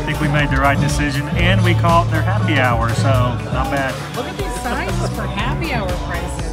think we made the right decision, and we caught their happy hour, so not bad. Look at these sizes for happy hour prices.